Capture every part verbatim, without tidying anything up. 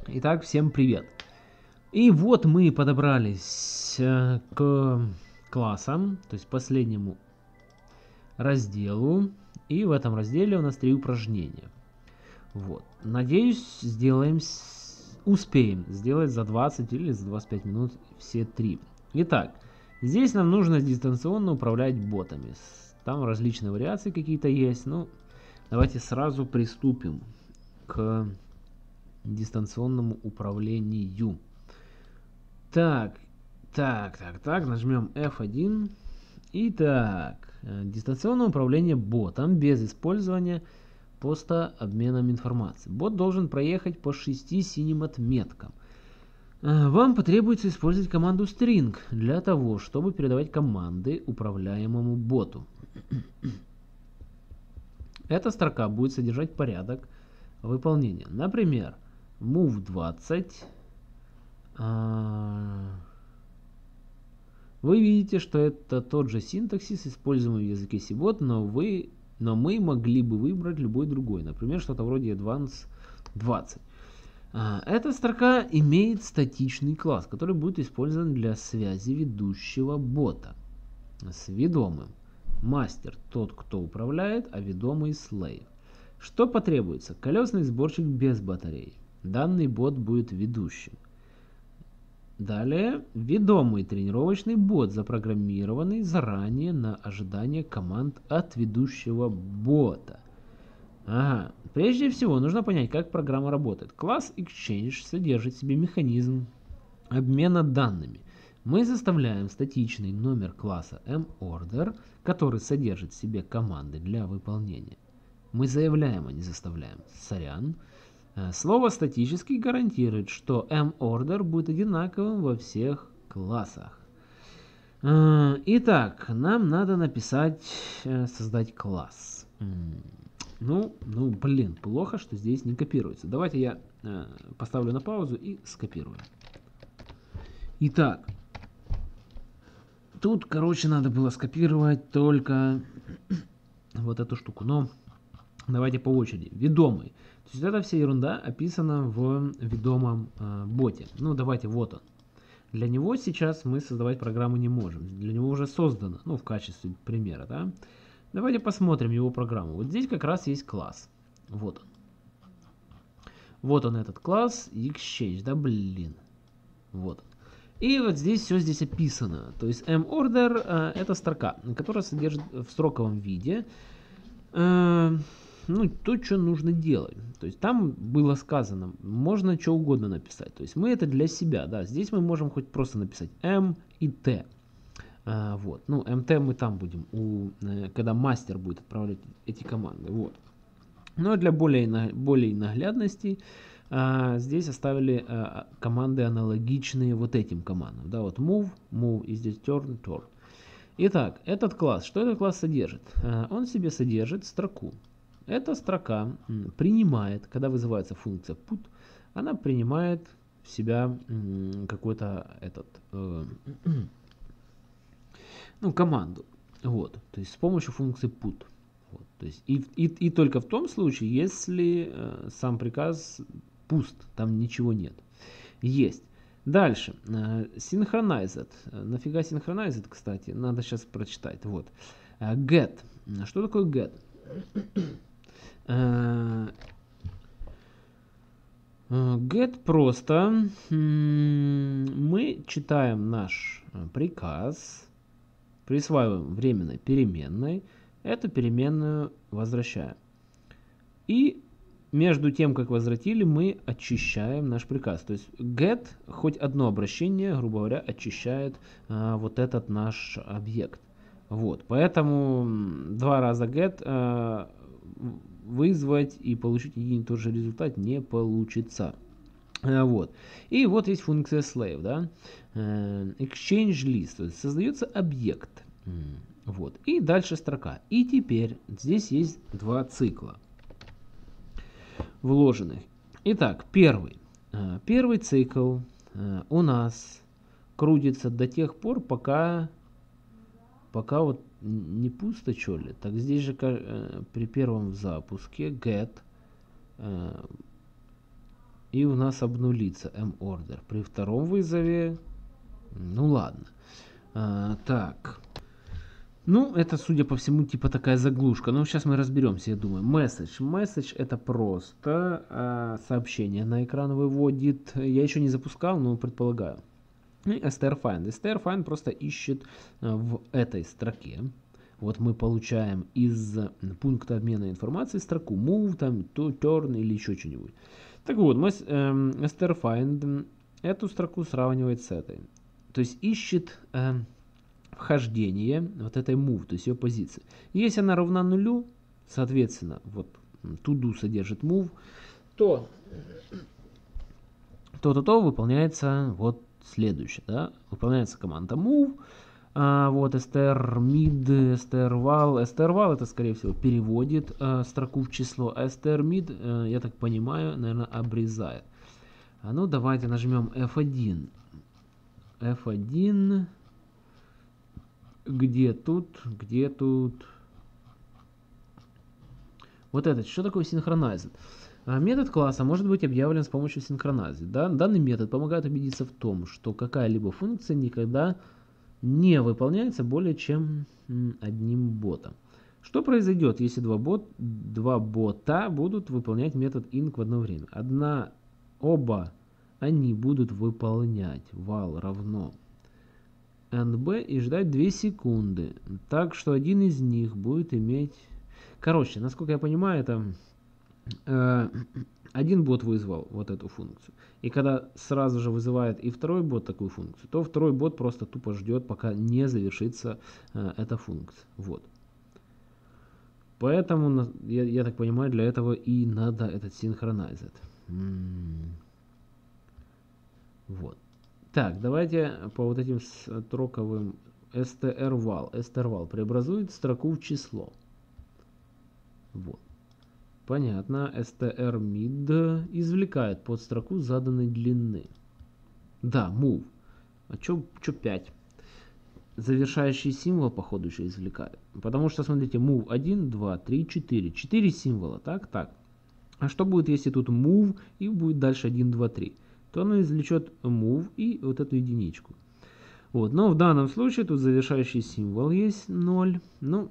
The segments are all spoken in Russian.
Итак, всем привет. И вот мы подобрались э, к классам, то есть последнему разделу. И в этом разделе у нас три упражнения. Вот. Надеюсь, сделаем, с- успеем сделать за двадцать или за двадцать пять минут все три. Итак, здесь нам нужно дистанционно управлять ботами. С- Там различные вариации какие-то есть. Ну, давайте сразу приступим к дистанционному управлению. Так, так, так, так, нажмем эф один. Итак, э, дистанционное управление ботом без использования поста обменом информацией. Бот должен проехать по шести синим отметкам. Э, Вам потребуется использовать команду string для того, чтобы передавать команды управляемому боту. Эта строка будет содержать порядок выполнения. Например, move двадцать. а, Вы видите, что это тот же синтаксис, используемый в языке Cbot, но, вы, но мы могли бы выбрать любой другой. Например, что-то вроде advance двадцать. А, Эта строка имеет статичный класс, который будет использован для связи ведущего бота с ведомым. Мастер тот, кто управляет, а ведомый slave. Что потребуется? Колесный сборщик без батареи. Данный бот будет ведущим. Далее, ведомый тренировочный бот, запрограммированный заранее на ожидание команд от ведущего бота. Ага. Прежде всего, нужно понять, как программа работает. Класс Exchange содержит в себе механизм обмена данными. Мы заставляем статичный номер класса mOrder, который содержит в себе команды для выполнения. Мы заявляем, а не заставляем. Сорян. Слово статический гарантирует, что mOrder будет одинаковым во всех классах. Итак, нам надо написать, создать класс. Ну, ну, блин, плохо, что здесь не копируется. Давайте я поставлю на паузу и скопирую. Итак, тут, короче, надо было скопировать только вот эту штуку. Но давайте по очереди. Ведомый. То есть это вся ерунда описана в ведомом э, боте. Ну, давайте, вот он. Для него сейчас мы создавать программу не можем. Для него уже создано, ну, в качестве примера, да. Давайте посмотрим его программу. Вот здесь как раз есть класс. Вот он. Вот он, этот класс Exchange, да, блин. Вот он. И вот здесь все здесь описано. То есть mOrder э, это строка, которая содержит в строковом виде э, ну, то, что нужно делать. То есть там было сказано, можно что угодно написать. То есть мы это для себя, да. Здесь мы можем хоть просто написать m и t. А, вот. Ну, mt мы там будем, у, э, когда мастер будет отправлять эти команды. Вот. Но для более, более наглядности а, здесь оставили а, команды аналогичные вот этим командам. Да, вот move, move и здесь turn, turn. Итак, этот класс, что этот класс содержит? А, он в себе содержит строку. Эта строка м, принимает, когда вызывается функция put, она принимает в себя какой-то этот э, ну, команду. Вот, то есть с помощью функции put. Вот, то есть и, и, и только в том случае, если э, сам приказ пуст, там ничего нет. Есть. Дальше. Э, synchronized. Нафига synchronized, кстати? Надо сейчас прочитать. Вот. Э, get. Что такое get? Э, Get просто мы читаем наш приказ, присваиваем временной переменной, эту переменную возвращаем. И между тем, как возвратили, мы очищаем наш приказ. То есть get, хоть одно обращение, грубо говоря, очищает а, вот этот наш объект. Вот, поэтому два раза get а, вызвать и получить один и тот же результат не получится. Вот. И вот есть функция slave, да, exchange list, то есть создается объект, вот, и дальше строка. И теперь здесь есть два цикла вложенных. Итак, первый, первый цикл у нас крутится до тех пор, пока, пока вот не пусто, что ли. Так здесь же при первом запуске get и у нас обнулится morder. При втором вызове, ну ладно. А, так. Ну, это, судя по всему, типа такая заглушка. Но сейчас мы разберемся, я думаю. Message. Message это просто а, сообщение на экран выводит. Я еще не запускал, но предполагаю. И strfind. strfind просто ищет а, в этой строке. Вот мы получаем из пункта обмена информации строку move, там, to, turn или еще что-нибудь. Так вот, мы эм, strfind эту строку сравнивает с этой. То есть ищет... Эм, вхождение вот этой move, то есть ее позиции. Если она равна нулю, соответственно, вот to-do содержит move, то то-то-то выполняется вот следующее, да, выполняется команда move, а, вот strmid, strval, strval это скорее всего переводит а, строку в число, а strmid, а, я так понимаю, наверное, обрезает. А ну давайте нажмем эф один, эф один. Где тут? Где тут? Вот этот. Что такое synchronized? Метод класса может быть объявлен с помощью synchronized. Да? Данный метод помогает убедиться в том, что какая-либо функция никогда не выполняется более чем одним ботом. Что произойдет, если два, бот, два бота будут выполнять метод inc в одно время? Одна, оба они будут выполнять val равно nb и ждать две секунды. Так что один из них будет иметь... Короче, насколько я понимаю, это э, один бот вызвал вот эту функцию. И когда сразу же вызывает и второй бот такую функцию, то второй бот просто тупо ждет, пока не завершится э, эта функция. Вот. Поэтому, я, я так понимаю, для этого и надо этот synchronized. М-м-м. Вот. Так, давайте по вот этим строковым strval. strval преобразует строку в число. Вот. Понятно. strmid извлекает под строку заданной длины. Да, move. А чё, чё пять? Завершающий символ, походу, еще извлекает. Потому что, смотрите, move один, два, три, четыре. четыре символа, так, так. А что будет, если тут move и будет дальше один, два, три? То оно извлечет move и вот эту единичку. Вот. Но в данном случае тут завершающий символ есть ноль. Ну,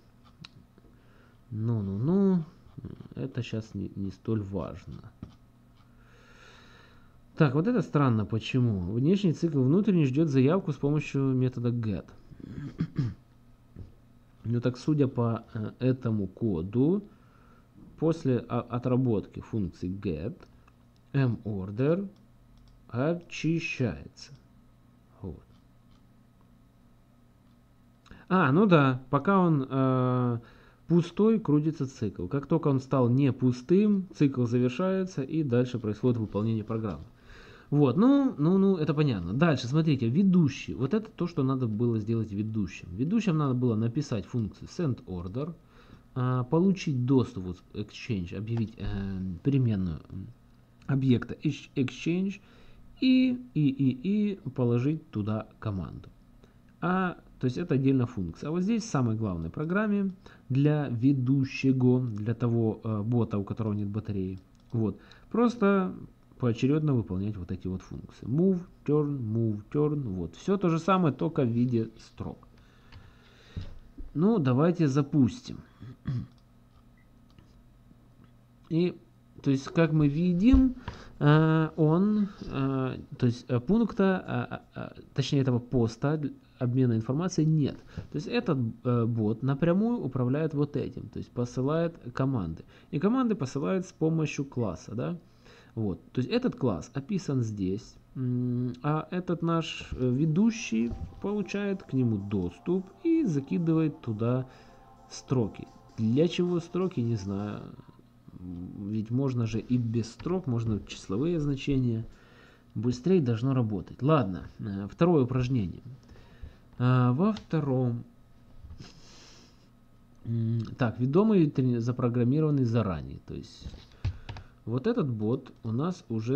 ну, ну, ну. Это сейчас не, не столь важно. Так, вот это странно. Почему? Внешний цикл внутренний ждет заявку с помощью метода get. Ну так, судя по э, этому коду, после а, отработки функции get, morder очищается. Вот. А, ну да, пока он э, пустой, крутится цикл. Как только он стал не пустым, цикл завершается и дальше происходит выполнение программы. Вот, ну, ну, ну, это понятно. Дальше, смотрите, ведущий. Вот это то, что надо было сделать ведущим. Ведущим надо было написать функцию sendOrder, э, получить доступ вот, exchange, объявить э, переменную объекта exchange, И, и, и, и положить туда команду. А, то есть это отдельная функция. А вот здесь в самой главной программе для ведущего, для того э, бота, у которого нет батареи, вот, просто поочередно выполнять вот эти вот функции. Move, turn, move, turn. Вот. Все то же самое, только в виде строк. Ну, давайте запустим. И, то есть, как мы видим, он, то есть пункта, точнее этого поста обмена информацией нет. То есть этот бот напрямую управляет вот этим, то есть посылает команды. И команды посылает с помощью класса, да? Вот. То есть этот класс описан здесь, а этот наш ведущий получает к нему доступ и закидывает туда строки. Для чего строки, не знаю. Ведь можно же и без строк, можно числовые значения. Быстрее должно работать. Ладно, второе упражнение. Во втором... Так, ведомый запрограммированный заранее. То есть вот этот бот у нас уже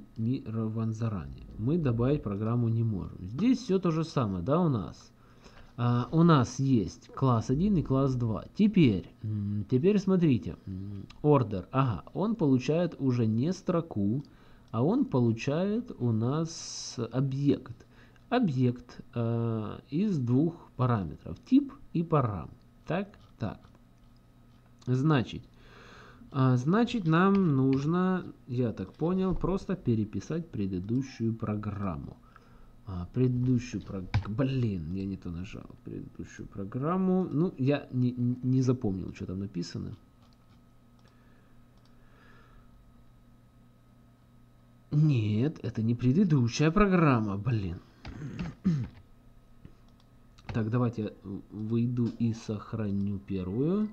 запрограммирован заранее. Мы добавить программу не можем. Здесь все то же самое, да, у нас. А, у нас есть класс один и класс два. Теперь, теперь смотрите, order, ага, он получает уже не строку, а он получает у нас объект. Объект э, из двух параметров, тип и парам. Так, так. Значит, э, значит, нам нужно, я так понял, просто переписать предыдущую программу. А, предыдущую программу. Блин, я не то нажал. Предыдущую программу. Ну, я не, не запомнил, что там написано. Нет, это не предыдущая программа, блин. Так, давайте я выйду и сохраню первую.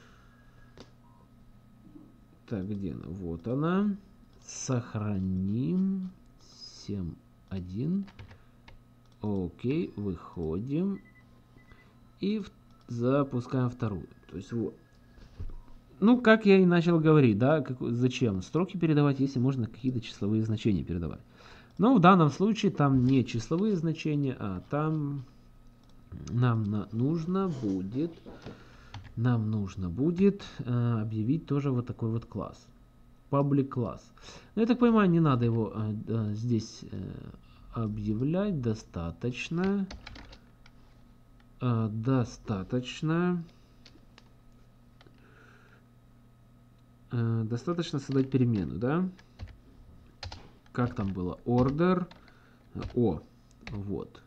Так, где она? Вот она. Сохраним. семь один. Окей, выходим. И запускаем вторую. То есть вот. Ну, как я и начал говорить, да, как, зачем строки передавать, если можно какие-то числовые значения передавать. Но в данном случае там не числовые значения, а там нам на, нужно будет, нам нужно будет э, объявить тоже вот такой вот класс. Public класс. Но я так понимаю, не надо его э, э, здесь э, объявлять, достаточно, э, достаточно. Достаточно создать перемену, да? Как там было? Order. О, вот.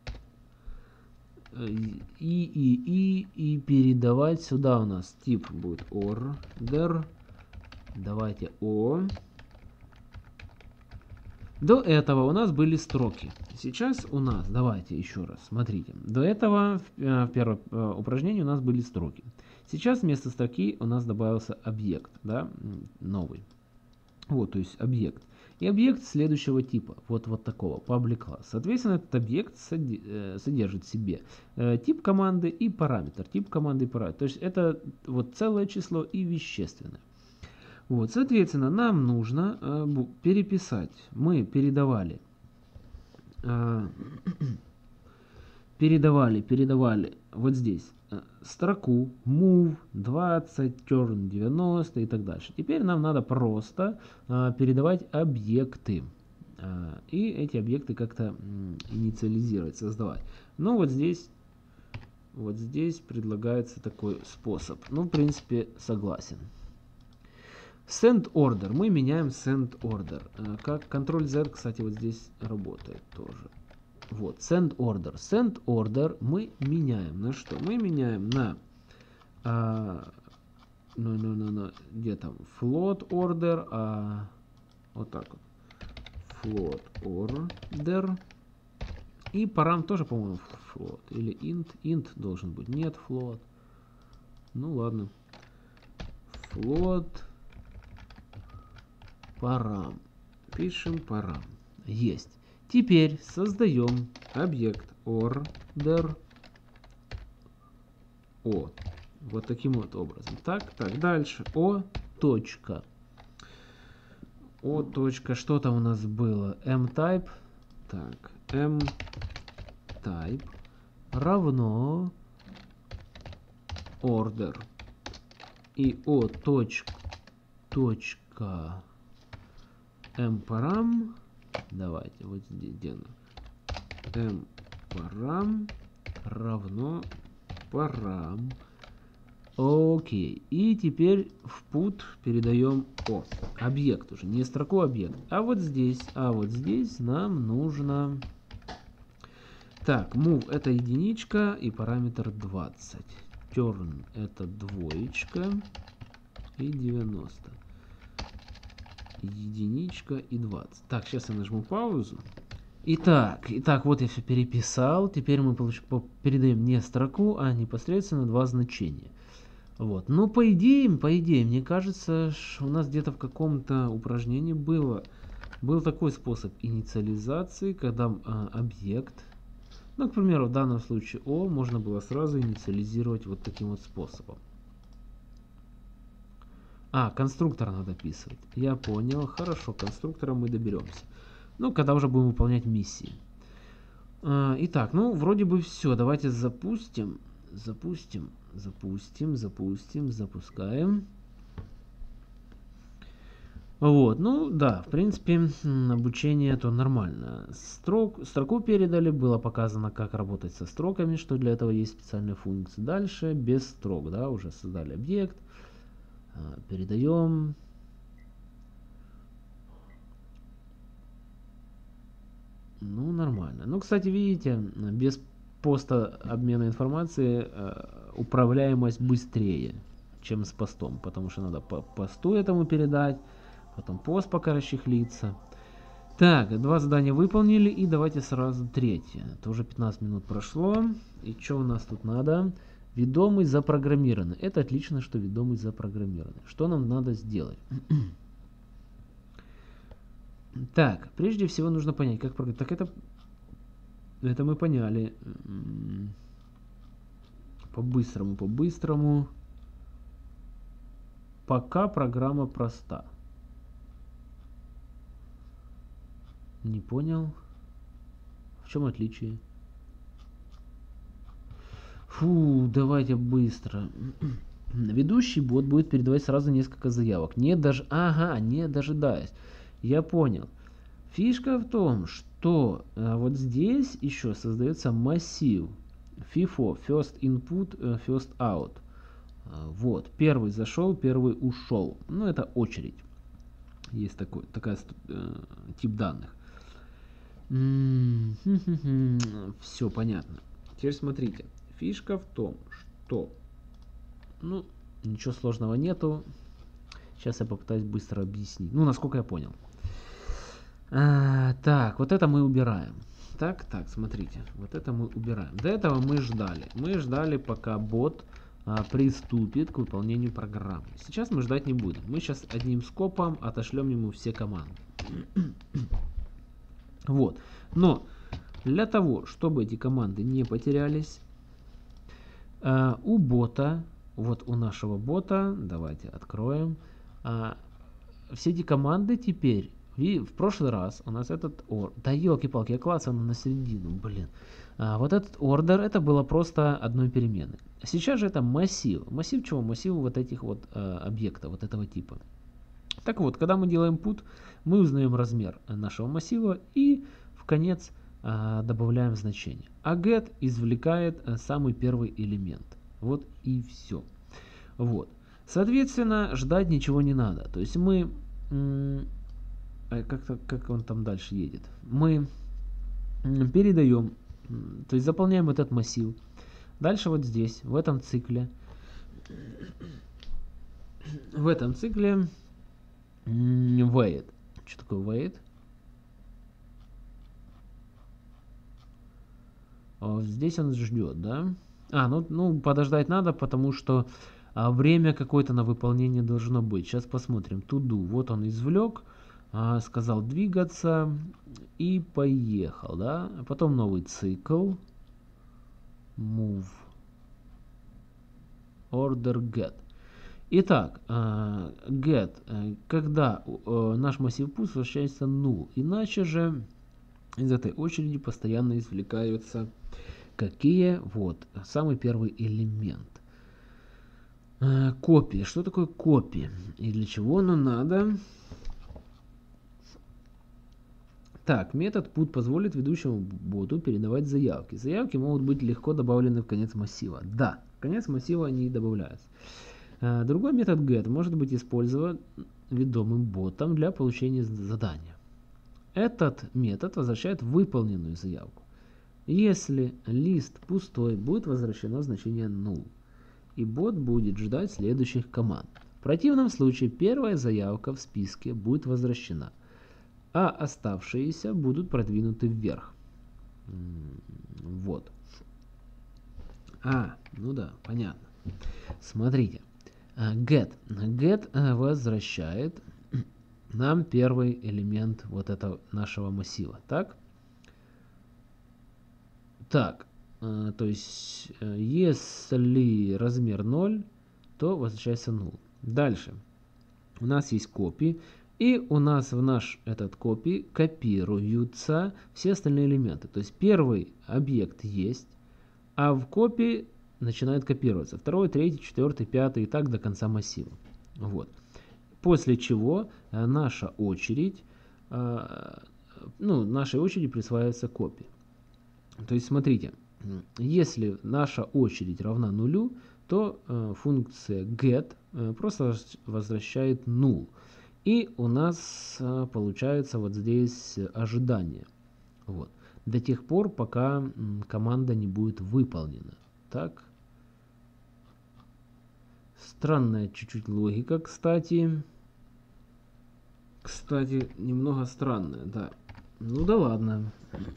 И, и, и, и передавать сюда у нас тип будет order. Давайте о. До этого у нас были строки. Сейчас у нас, давайте еще раз, смотрите. До этого в первом упражнении у нас были строки. Сейчас вместо строки у нас добавился объект, да, новый. Вот, то есть объект. И объект следующего типа, вот, вот такого, public class. Соответственно, этот объект содержит в себе тип команды и параметр. Тип команды и параметр. То есть это вот целое число и вещественное. Вот, соответственно, нам нужно э, переписать. Мы передавали, э, передавали, передавали вот здесь э, строку move двадцать, turn девяносто и так дальше. Теперь нам надо просто э, передавать объекты. Э, и эти объекты как-то э, инициализировать, создавать. Ну вот здесь, вот здесь предлагается такой способ. Ну, в принципе, согласен. Send order. Мы меняем send order. Как Ctrl-Z, кстати, вот здесь работает тоже. Вот, send order. Send order мы меняем на что? Мы меняем на, а, ну, ну, ну, ну, где там? Float order, а, вот так вот. Float order. И парам тоже, по-моему, float. Или int. Int должен быть. Нет, float. Ну, ладно. Float. Парам. Пишем парам. Есть. Теперь создаем объект order o. Вот таким вот образом. Так, так, дальше. O. Точка. O. Точка. Что там у нас было? M-type. Так. M-type равно order. И O. Точка. Точка. M-парам. Давайте, вот здесь, где она? M-парам равно парам. Окей. И теперь в put передаем о. Объект уже. Не строку, объект. А вот здесь, а вот здесь нам нужно... Так, move это единичка и параметр двадцать. Turn это двоечка и девяносто. Единичка и двадцать. Так, сейчас я нажму паузу. Итак, итак, вот я все переписал. Теперь мы получ... передаем не строку, а непосредственно два значения. Вот. Но по идее, по идее, мне кажется, у нас где-то в каком-то упражнении было, был такой способ инициализации, когда а, объект, ну, к примеру, в данном случае O, можно было сразу инициализировать вот таким вот способом. А, конструктор надо описывать. Я понял. Хорошо, конструктора мы доберемся. Ну, когда уже будем выполнять миссии. А, итак, ну, вроде бы все. Давайте запустим. Запустим. Запустим. Запустим. Запускаем. Вот, ну да, в принципе, обучение то нормально. Строк, строку передали, было показано, как работать со строками, что для этого есть специальные функции. Дальше без строк, да, уже создали объект. Передаем. Ну, нормально. Ну, кстати, видите, без поста обмена информации управляемость быстрее, чем с постом, потому что надо по посту этому передать, потом пост пока расчехлится. Так, два задания выполнили, и давайте сразу третье. Это уже пятнадцать минут прошло. И что у нас тут надо? Ведомый запрограммированный. Это отлично, что ведомый запрограммированный. Что нам надо сделать? Так, прежде всего нужно понять, как программировать. Так это, это мы поняли. По-быстрому, по-быстрому. Пока программа проста. Не понял. В чем отличие? Фу, давайте быстро. Ведущий бот будет передавать сразу несколько заявок. Не даже... Ага, не дожидаясь. Я понял. Фишка в том, что а, вот здесь еще создается массив. фифо, first input, first out. А, вот, первый зашел, первый ушел. Ну, это очередь. Есть такой такая, э, тип данных. Все понятно. Теперь смотрите. Фишка в том, что... Ну, ничего сложного нету. Сейчас я попытаюсь быстро объяснить. Ну, насколько я понял. А, так, вот это мы убираем. Так, так, смотрите. Вот это мы убираем. До этого мы ждали. Мы ждали, пока бот а, приступит к выполнению программы. Сейчас мы ждать не будем. Мы сейчас одним скопом отошлем ему все команды. Вот. Но для того, чтобы эти команды не потерялись, э, у бота, вот у нашего бота, давайте откроем, э, все эти команды теперь, и в прошлый раз у нас этот ордер, да елки-палки, я клацал на середину, блин. А, вот этот ордер, это было просто одной переменной. Сейчас же это массив. Массив чего? Массив вот этих вот э, объектов, вот этого типа. Так вот, когда мы делаем put, мы узнаем размер нашего массива и в конец а, добавляем значение. А get извлекает а, самый первый элемент. Вот и все. Вот. Соответственно, ждать ничего не надо. То есть мы... Как, как он там дальше едет? Мы передаем, то есть заполняем этот массив. Дальше вот здесь, в этом цикле, в этом цикле wait. Что такое wait? О, здесь он ждет, да? А, ну, ну подождать надо, потому что а, время какое-то на выполнение должно быть. Сейчас посмотрим. To do. Вот он извлек, а, сказал двигаться и поехал, да? А потом новый цикл. Move. Order get. Итак, get, когда наш массив put возвращается null, иначе же из этой очереди постоянно извлекаются какие? Вот, самый первый элемент. Копия. Что такое копия? И для чего оно надо? Так, метод put позволит ведущему боту передавать заявки. Заявки могут быть легко добавлены в конец массива. Да, в конец массива они добавляются. Другой метод get может быть использован ведомым ботом для получения задания. Этот метод возвращает выполненную заявку. Если лист пустой, будет возвращено значение null, и бот будет ждать следующих команд. В противном случае первая заявка в списке будет возвращена, а оставшиеся будут продвинуты вверх. Вот. А, ну да, понятно. Смотрите. Get. Get возвращает нам первый элемент вот этого нашего массива. Так? Так. То есть, если размер ноль, то возвращается null. Дальше. У нас есть копии. И у нас в наш этот копий копируются все остальные элементы. То есть первый объект есть, а в копии начинает копироваться второй, третий, четвертый, пятый и так до конца массива. Вот. После чего наша очередь, ну, нашей очереди присваивается копия. То есть смотрите, если наша очередь равна нулю, то функция get просто возвращает null. И у нас получается вот здесь ожидание. Вот. До тех пор, пока команда не будет выполнена. Так. Странная чуть-чуть логика, кстати. Кстати, немного странная, да. Ну да ладно.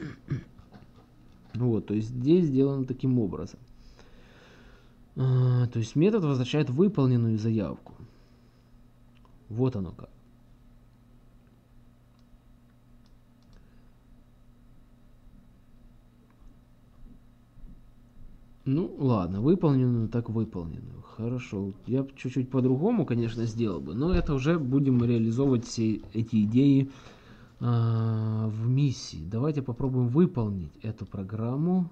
Вот, то есть здесь сделано таким образом. А, то есть метод возвращает выполненную заявку. Вот оно как. Ну, ладно, выполненную, так выполненную. Хорошо. Я чуть-чуть по-другому, конечно, сделал бы, но это уже будем реализовывать все эти идеи а, в миссии. Давайте попробуем выполнить эту программу.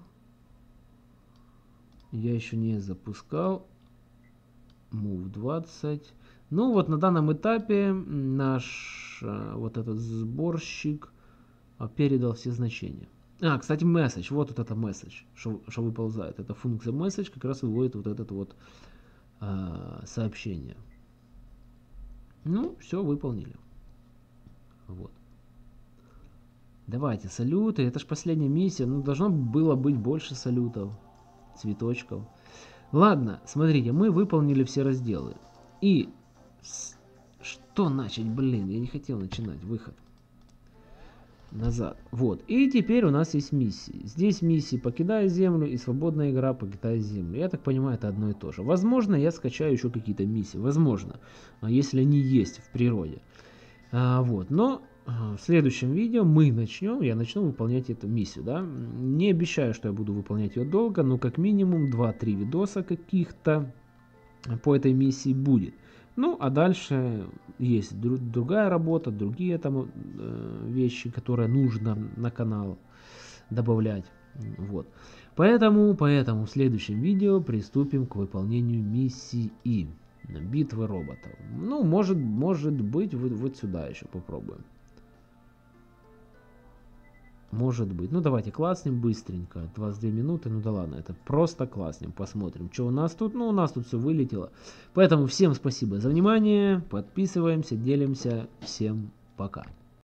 Я еще не запускал. мув двадцать. Ну, вот на данном этапе наш а, вот этот сборщик а, передал все значения. А, кстати, message. Вот, вот это message, что, что выползает. Это функция message как раз выводит вот это вот а, сообщение. Ну, все выполнили. Вот. Давайте, салюты. Это же последняя миссия. Ну, должно было быть больше салютов. Цветочков. Ладно, смотрите, мы выполнили все разделы. И с... что начать? Блин, я не хотел начинать. Выход. Назад. Вот. И теперь у нас есть миссии. Здесь миссии «Покидай землю» и «Свободная игра. Покидай землю». Я так понимаю, это одно и то же. Возможно, я скачаю еще какие-то миссии. Возможно. Если они есть в природе. А, вот. Но в следующем видео мы начнем. Я начну выполнять эту миссию. Да? Не обещаю, что я буду выполнять ее долго. Но как минимум два-три видоса каких-то по этой миссии будет. Ну, а дальше есть дру другая работа, другие там э, вещи, которые нужно на канал добавлять. Вот. Поэтому, поэтому в следующем видео приступим к выполнению миссии битвы роботов. Ну, может, может быть, вот, вот сюда еще попробуем. Может быть. Ну, давайте класснем быстренько. двадцать две минуты. Ну да ладно, это просто класснем. Посмотрим, что у нас тут. Ну, у нас тут все вылетело. Поэтому всем спасибо за внимание. Подписываемся, делимся. Всем пока.